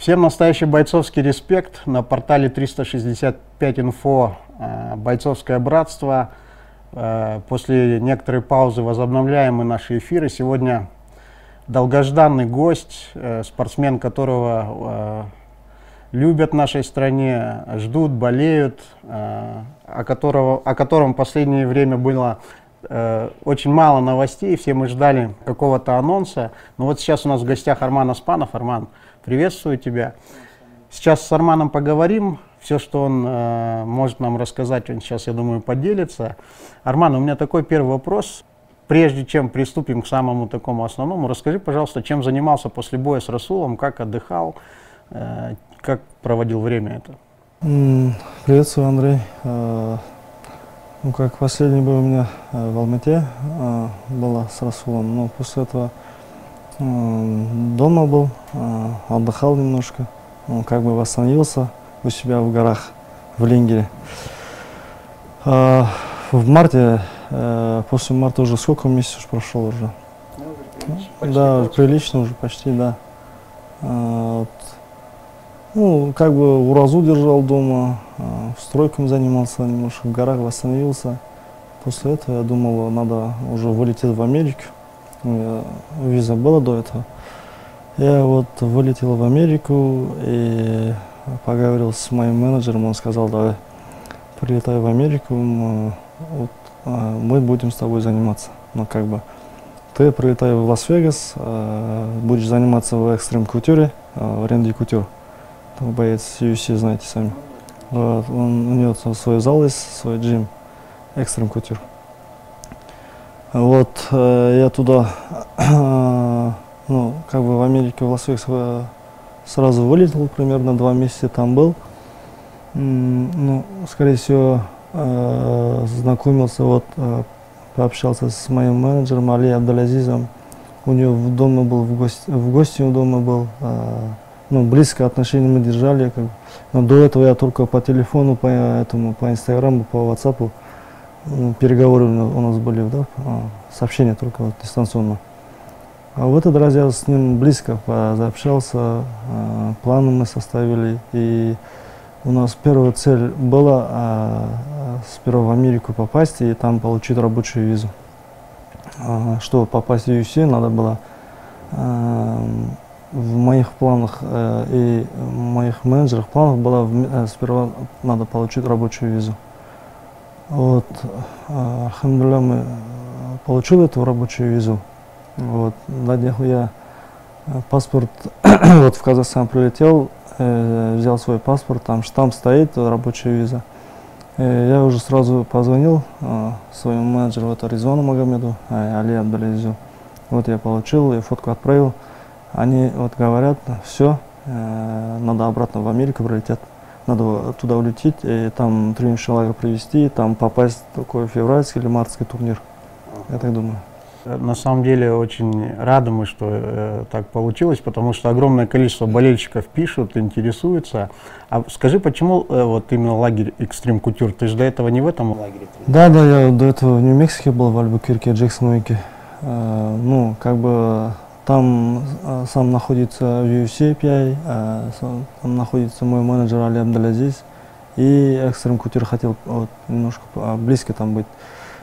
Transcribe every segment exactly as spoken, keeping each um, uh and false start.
Всем настоящий бойцовский респект. На портале триста шестьдесят пять инфо «Бойцовское братство». После некоторой паузы возобновляем мы наши эфиры. Сегодня долгожданный гость, спортсмен, которого любят в нашей стране, ждут, болеют, о, которого, о котором в последнее время было очень мало новостей. Все мы ждали какого-то анонса. Но вот сейчас у нас в гостях Арман Оспанов. Арман, приветствую тебя. Сейчас с Арманом поговорим. Все, что он э, может нам рассказать, он сейчас, я думаю, поделится. Арман, у меня такой первый вопрос. Прежде чем приступим к самому такому основному, расскажи, пожалуйста, чем занимался после боя с Расулом, как отдыхал, э, как проводил время это? Приветствую, Андрей. Э, ну, как последний бой у меня э, в Алмате э, было с Расулом, но после этого э, дома был, э, отдыхал немножко, ну, как бы восстановился у себя в горах, в Ленгере. А, в марте, э, после марта уже сколько месяцев прошел уже? Ну, да, уже прилично уже почти, да. А, вот, ну, как бы уразу держал дома, а, стройками занимался, немножко в горах восстановился. После этого я думал, надо уже вылететь в Америку. Виза была до этого. Я вот вылетел в Америку и поговорил с моим менеджером, он сказал, давай, прилетай в Америку, мы, вот, мы будем с тобой заниматься. Но как бы ты прилетай в Лас-Вегас, будешь заниматься в Extreme Couture, в Рэнди Кутюр. Там боец ю эф си, знаете сами. Вот, он, у него свой зал есть, свой джим, Extreme Couture. Вот, я туда, ну, как бы в Америке, в Лас-Вегас сразу вылетел, примерно два месяца там был. Ну, скорее всего, э, знакомился, вот, э, пообщался с моим менеджером Али Абдалазизом. У него в доме был, в гости, в гости у дома был. Э, ну, близкое отношение мы держали. Как, но до этого я только по телефону, по этому, по инстаграму, по ватсапу, ну, переговоры у нас были, да, сообщения только вот, дистанционно. А в этот раз я с ним близко пообщался, э, планы мы составили, и у нас первая цель была э, сперва в Америку попасть и там получить рабочую визу. Э, чтобы попасть в ю эф си, надо было э, в моих планах э, и в моих менеджерах планах было э, сперва надо получить рабочую визу. Вот, э, алхамдулилля, мы получили эту рабочую визу. Вот, на днях я паспорт, вот в Казахстан прилетел, э, взял свой паспорт, там штамп стоит, рабочая виза. Э, я уже сразу позвонил э, своему менеджеру, это Ризвану Магомеду, э, Али Абдалазизу. Вот я получил, и фотку отправил. Они вот говорят, все, э, надо обратно в Америку прилететь, надо туда улететь, и там тренировочный лагерь привезти, там попасть в такой февральский или мартский турнир, я так думаю. На самом деле очень рады мы, что э, так получилось, потому что огромное количество болельщиков пишут, интересуются. А скажи, почему э, вот именно лагерь Extreme Couture? Ты же до этого не в этом лагере? Да, да, я до этого в Нью-Мексике был, в Альбукерке, Джексон-Уике. Э, ну, как бы там э, сам находится ю эф си пи ай, э, там находится мой менеджер Али Абдалазиз, и Extreme Couture хотел вот, немножко близко там быть.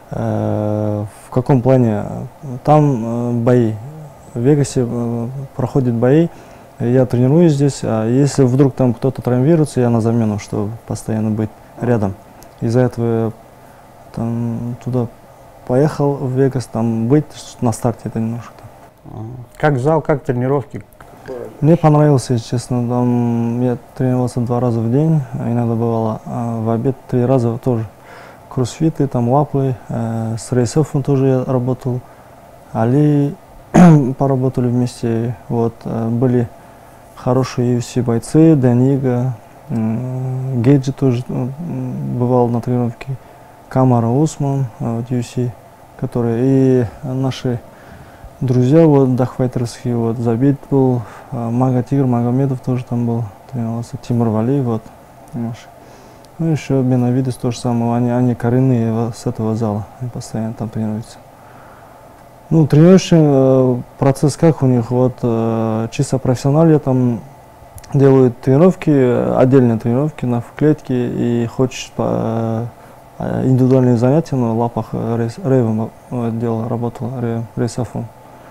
Э, в каком плане? Там э, бои. В Вегасе э, проходят бои. Я тренируюсь здесь. А если вдруг там кто-то травмируется, я на замену, чтобы постоянно быть рядом. Из-за этого я там, туда поехал в Вегас, там быть на старте это немножко. Как зал, как тренировки? Мне понравилось, если честно. Там я тренировался два раза в день, иногда бывало а в обед три раза тоже. Кроссфиты, там лапы, э, с рейсофом тоже я работал, Али поработали вместе, вот, э, были хорошие ю эф си бойцы, Данига, э, Гейджи тоже э, бывал на тренировке, Камара Усман, э, вот, ю эф си, которые, и наши друзья, вот, дахфайтерские, вот, Забит был, э, Мага Тигр Магомедов тоже там был, тренировался, Тимур Вали, вот, наши. Ну, еще Бенавидес то же самое, они, они коренные с этого зала, они постоянно там тренируются. Ну, тренировочный э, процесс как у них, вот, э, чисто профессионально, там делают тренировки, отдельные тренировки на клетке и хочешь по, индивидуальные занятия, но в лапах рейс, рейвом делал, работал, рейв, рейсофом.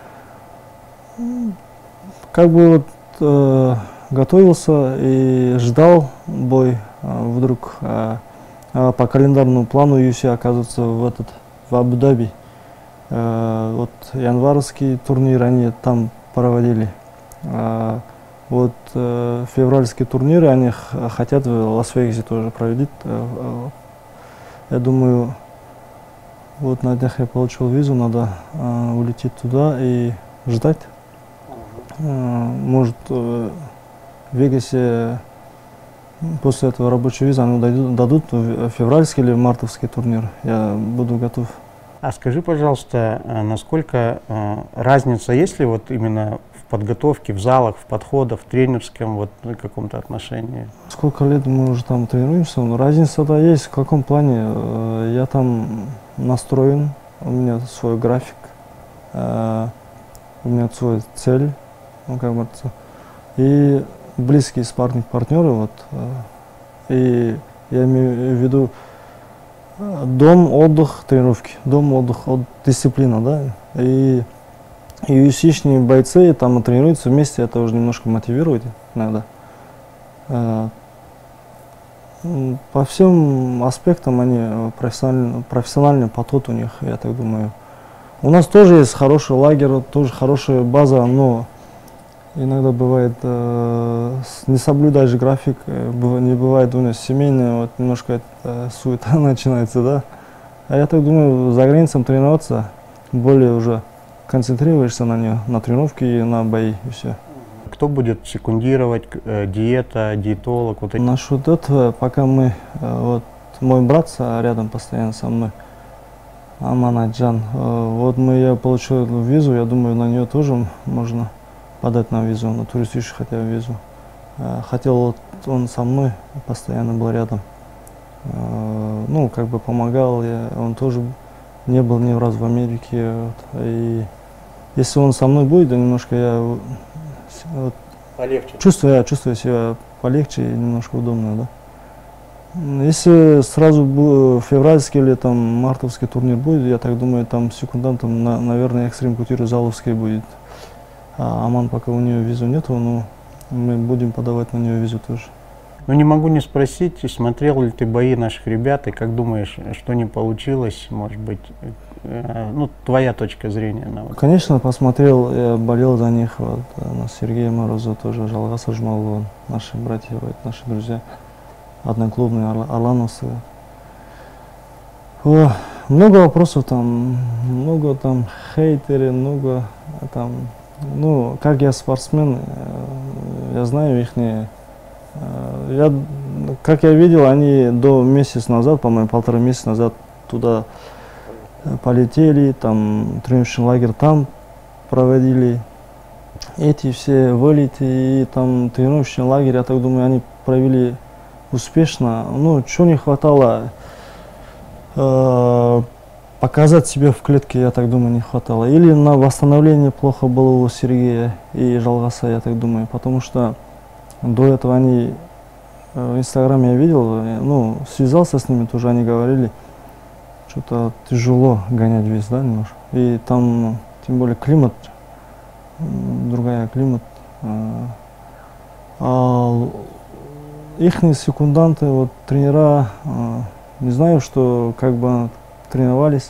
Как бы вот э, готовился и ждал бой, а вдруг а, а по календарному плану ю эф си оказывается в, этот, в Абу-Даби. А, вот январский турнир они там проводили. А, вот а, февральские турниры они хотят в Лас-Вегасе тоже проводить. А, я думаю, вот на днях я получил визу, надо а, улететь туда и ждать. А, может, в Вегасе после этого рабочей визы они дадут, дадут февральский или мартовский турнир. Я буду готов. А скажи, пожалуйста, насколько э, разница есть ли вот именно в подготовке, в залах, в подходах, в тренерском вот каком-то отношении? Сколько лет мы уже там тренируемся, но разница-то есть. В каком плане? Я там настроен, у меня свой график, э, у меня свой цель, ну, как бы, и близкие спарринг партнеры, вот, и я имею в виду дом, отдых, тренировки, дом, отдых, от, дисциплина, да, и ю эф си-шные бойцы там тренируются вместе, это уже немножко мотивирует иногда. По всем аспектам они профессиональный, профессиональный подход у них, я так думаю. У нас тоже есть хороший лагерь, тоже хорошая база, но иногда бывает, э, не соблюдаешь график, э, не бывает у нас семейная, вот немножко э, суета начинается, да. А я так думаю, за границей тренироваться, более уже концентрируешься на нее, на тренировки и на бои, и все. Кто будет секундировать, э, диета, диетолог? Вот эти? Насчет этого, пока мы, э, вот мой брат рядом постоянно со мной, Аманаджан, э, вот мы, я получил визу, я думаю, на нее тоже можно подать на визу, на туристическую хотя бы визу. Хотел, вот он со мной постоянно был рядом. Ну, как бы помогал, я, он тоже не был ни разу в Америке. Вот, и если он со мной будет, да, немножко я вот, полегче. Чувствую, я чувствую себя полегче и немножко удобно, да. Если сразу февральский или там мартовский турнир будет, я так думаю, там секундантом, на, наверное, экстрим кутюры заловский будет. А Аман пока у нее визу нету, но мы будем подавать на нее визу тоже. Ну не могу не спросить, смотрел ли ты бои наших ребят, и как думаешь, что не получилось, может быть, э, ну твоя точка зрения? На вот. Конечно, посмотрел, я болел за них, вот, на Сергея Морозова тоже, Жалгаса Жумалова, наши братья, вот, наши друзья, одноклубные орлановцы. О, много вопросов там, много там хейтеры, много там. Ну, как я спортсмен, я знаю их. Я, как я видел, они до месяца назад, по-моему, полтора месяца назад туда полетели, там тренировочный лагерь там проводили. Эти все вылеты и там тренировочный лагерь, я так думаю, они провели успешно. Ну, чего не хватало? Э Показать себя в клетке, я так думаю, не хватало. Или на восстановление плохо было у Сергея и Жалгаса, я так думаю. Потому что до этого они в Инстаграме я видел, ну, связался с ними, тоже они говорили, что-то тяжело гонять вес, да, немножко. И там, тем более, климат, другая климат. А ихние секунданты, вот тренера, не знаю, что как бы тренировались.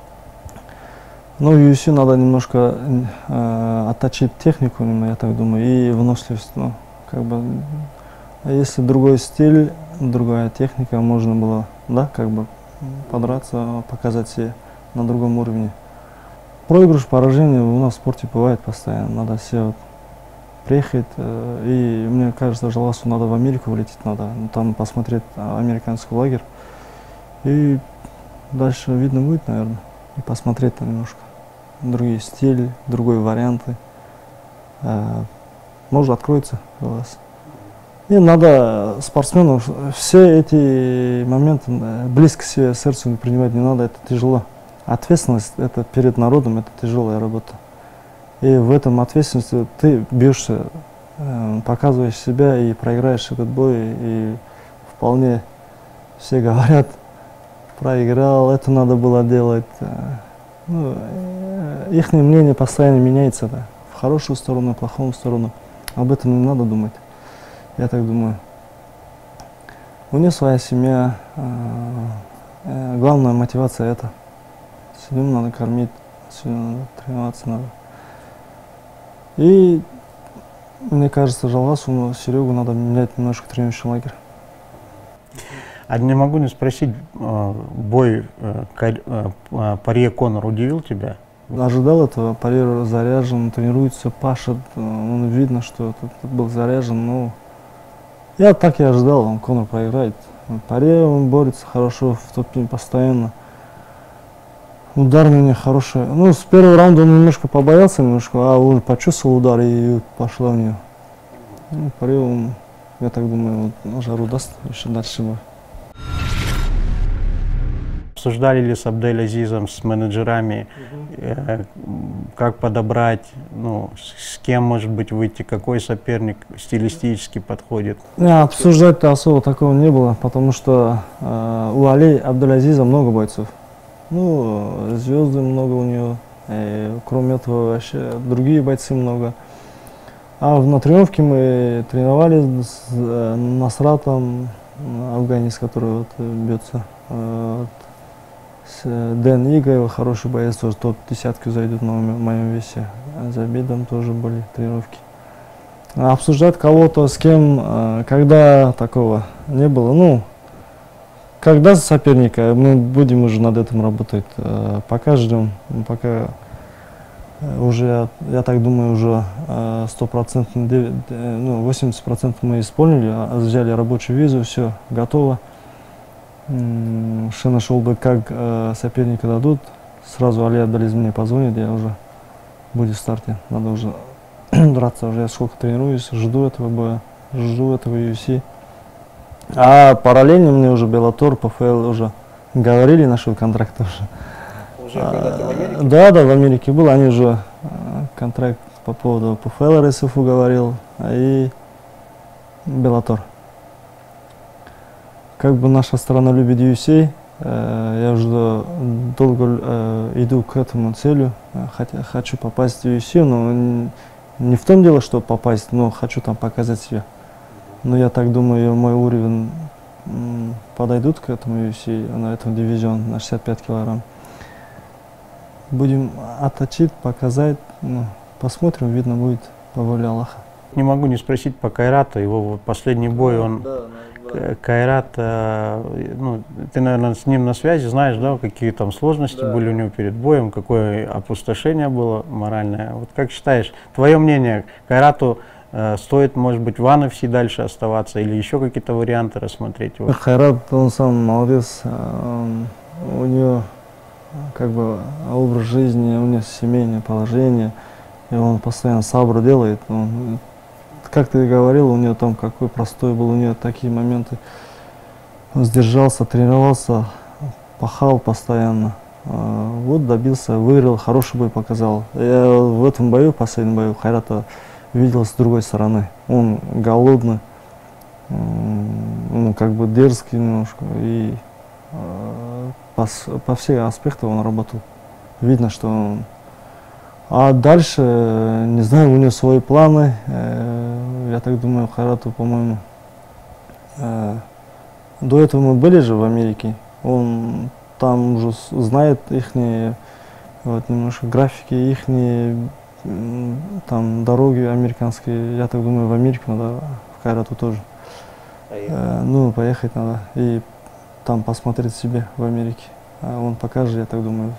Но ю эф си надо немножко э, отточить технику, я так думаю, и выносливость. Ну, как бы, а если другой стиль, другая техника, можно было, да, как бы подраться, показать себя на другом уровне. Проигрыш, поражение у нас в спорте бывает постоянно. Надо все вот приехать, э, и мне кажется, Жалгасу надо в Америку вылететь, надо там посмотреть американский лагерь. И дальше видно будет, наверное, и посмотреть там немножко другие стили, другие варианты. А, может, откроется у вас. И надо спортсмену все эти моменты близко себе сердцу принимать не надо, это тяжело. Ответственность это перед народом, это тяжелая работа. И в этом ответственности ты бьешься э, показываешь себя и проиграешь этот бой, и вполне все говорят, проиграл, это надо было делать. Ну, их мнение постоянно меняется, да, в хорошую сторону, в плохую сторону. Об этом не надо думать, я так думаю. У нее своя семья, э, главная мотивация это. Семью надо кормить, семью надо тренироваться надо. И мне кажется, Жалгасу, Серегу надо менять немножко тренировочный лагерь. А не могу не спросить, бой Порье Конор удивил тебя? Ожидал этого, Порье заряжен, тренируется, пашет, он видно, что этот был заряжен, но я так и ожидал, он Конор проиграет. Порье, он борется хорошо, в топе постоянно. Удар у него хороший. Ну, с первого раунда он немножко побоялся, немножко, а уже почувствовал удар и пошла у него. Ну, Порье, он, я так думаю, вот, жару даст еще дальше бой. Обсуждали ли с Абдель-Азизом, с менеджерами, э, как подобрать, ну, с кем, может быть, выйти, какой соперник стилистически подходит? Не, обсуждать-то особо такого не было, потому что э, у Али Абдель-Азиза много бойцов. Ну, звезды много у него, и, кроме этого вообще другие бойцы много. А на тренировке мы тренировались с э, Насратом, афганец, который вот, бьется. Э, с Дэн Игаева, хороший боец, тоже топ-десятку зайдет на моем весе. А за Бедом тоже были тренировки. А обсуждать кого-то, с кем, э, когда такого не было. Ну, когда соперника, мы будем уже над этим работать. Э, пока ждем, пока уже, я так думаю, уже сто процентов, ну, восемьдесят процентов мы исполнили, взяли рабочую визу, все готово. Что нашел бы, как э, соперника дадут, сразу Али Абдель-Азиз мне позвонит, я уже буду в старте, надо уже драться, уже я сколько тренируюсь, жду этого боя, жду этого ю эф си. А параллельно мне уже Беллатор, ПФЛ уже говорили насчет контракта уже. Уже когда ты в Америке? Да, да, в Америке был, они уже э, контракт по поводу ПФЛ РСФУ говорил, и Беллатор. Как бы наша страна любит ю эф си, э, я уже долго э, иду к этому целью, хотя хочу попасть в ю эф си, но не в том дело, что попасть, но хочу там показать себя. Но я так думаю, мой уровень м, подойдут к этому ю эф си, на этом дивизион, на шестьдесят пять килограмм. Будем отточить, показать, ну, посмотрим, видно будет по воле Аллаха. Не могу не спросить по Кайрату, его вот последний бой, он... Да, да. Кайрат, э, ну, ты, наверное, с ним на связи, знаешь, да, какие там сложности да. были у него перед боем, какое опустошение было моральное. Вот как считаешь, твое мнение, Кайрату э, стоит, может быть, в эй эн эф си дальше оставаться или еще какие-то варианты рассмотреть? Его? Кайрат, он сам молодец, он, у него как бы образ жизни, у него семейное положение, и он постоянно сабр делает. Он, как ты говорил, у него там какой простой был, у него такие моменты. Он сдержался, тренировался, пахал постоянно. Вот добился, выиграл, хороший бой показал. Я в этом бою, в последнем бою, Кайрата видел с другой стороны. Он голодный, ну, как бы дерзкий немножко. И по, по всем аспектам он работал. Видно, что он... А дальше, не знаю, у него свои планы. Я так думаю, Кайрату, по-моему, до этого мы были же в Америке. Он там уже знает их вот, немножко графики, их там дороги американские. Я так думаю, в Америку надо, в Кайрату тоже. Поехать. Ну, поехать надо и там посмотреть себе в Америке. Он покажет, я так думаю.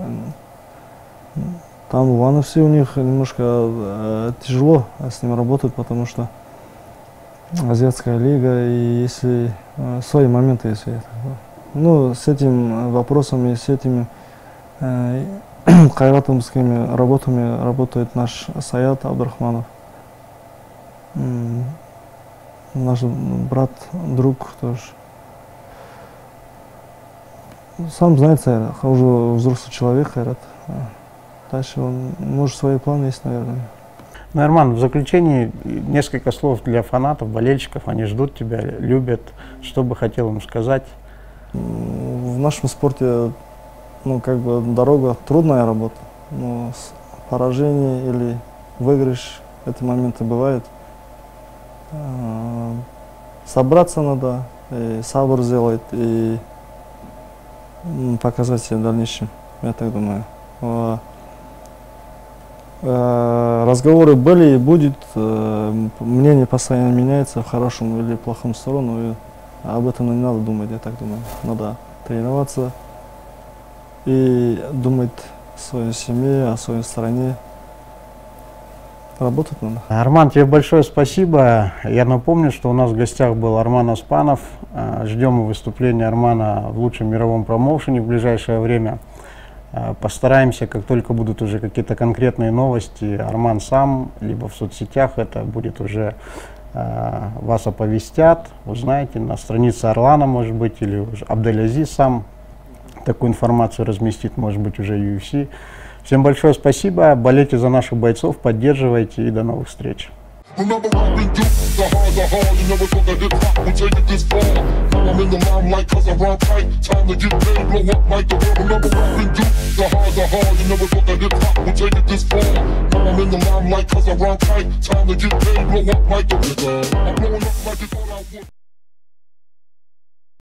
Там в эй эн эф си у них немножко э, тяжело с ним работать, потому что азиатская лига, и если э, свои моменты, если это. Ну, с этим вопросами, с этими э, кайратовскими работами работает наш Саят Абдрахманов. М наш брат, друг тоже. Сам знает Саят, уже взрослый человек, Кайрат. Дальше он, может, свои планы есть, наверное. Ну, Арман, в заключении несколько слов для фанатов, болельщиков. Они ждут тебя, любят. Что бы хотел им сказать? В нашем спорте, ну, как бы дорога трудная работа, но поражение или выигрыш, эти моменты бывают. Собраться надо, и сабр сделать, и показать себя в дальнейшем, я так думаю. Разговоры были и будет, мнение постоянно меняется в хорошем или плохом сторону, и об этом не надо думать, я так думаю. Надо тренироваться и думать о своей семье, о своей стране. Работать надо. Арман, тебе большое спасибо. Я напомню, что у нас в гостях был Арман Оспанов. Ждем выступления Армана в лучшем мировом промоушене в ближайшее время. Постараемся, как только будут уже какие-то конкретные новости, Арман сам, либо в соцсетях, это будет уже э, вас оповестят, узнаете на странице Орлана, может быть, или уже Абдель-Азиз сам такую информацию разместит, может быть, уже ю эф си. Всем большое спасибо, болейте за наших бойцов, поддерживайте и до новых встреч. Remember rapping you, the hard, the hard, you never thought that hip-hop would take it this far. Now I'm in the limelight cause I rhyme tight, time to get paid, blow up like the world. Remember rapping you, the hard, the hard, you never thought that hip-hop would take it this far. Now I'm in the limelight cause I rhyme tight, time to get paid, blow up like the world. I'm blowing up like you thought I would.